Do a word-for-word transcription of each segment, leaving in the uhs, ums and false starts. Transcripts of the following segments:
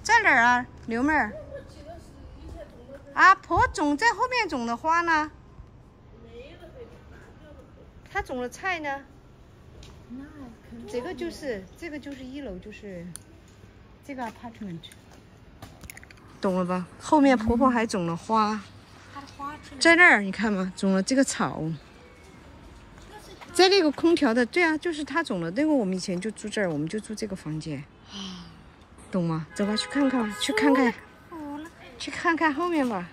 在哪儿啊，刘妹儿？啊，婆种在后面种的花呢？她种的菜呢？这个就是这个就是一楼，就是这个 apartment， 懂了吧？后面婆婆还种了花，在那儿你看嘛，种了这个草。在那个空调的，对啊，就是她种的。那个我们以前就住这儿，我们就住这个房间，懂吗？走吧，去看看吧，去看看，去看看后面吧。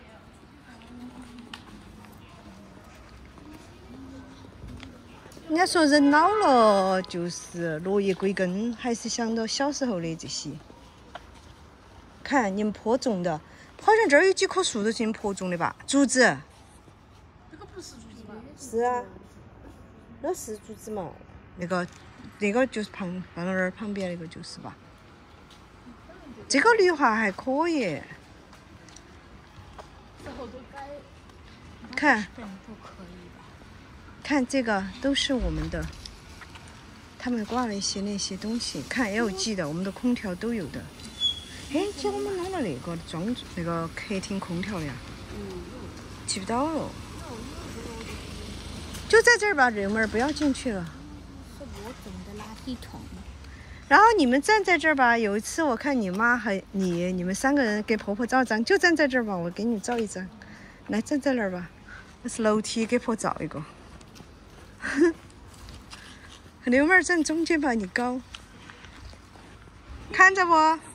人家说人老了就是落叶归根，还是想到小时候的这些。看你们婆种的，好像这儿有几棵树都是你们婆种的吧？竹子。 这个不是竹子吧？ 是啊，那是竹子嘛？那个，那个就是旁放到那儿旁边那个就是吧？这个绿化还可以。看。看这个都是我们的，他们挂了一些那些东西，看 L G 的，我们的空调都有的。哎，这我们拿了那个装那个客厅空调呀，记不到了。就在这儿吧，人们不要进去了。 是我种的垃圾桶。 然后你们站在这儿吧，有一次我看你妈和你，你们三个人给婆婆照张，就站在这儿吧，我给你照一张。来，站在那儿吧，那是楼梯，给婆照一个。刘妹儿站中间吧，你高，看着不？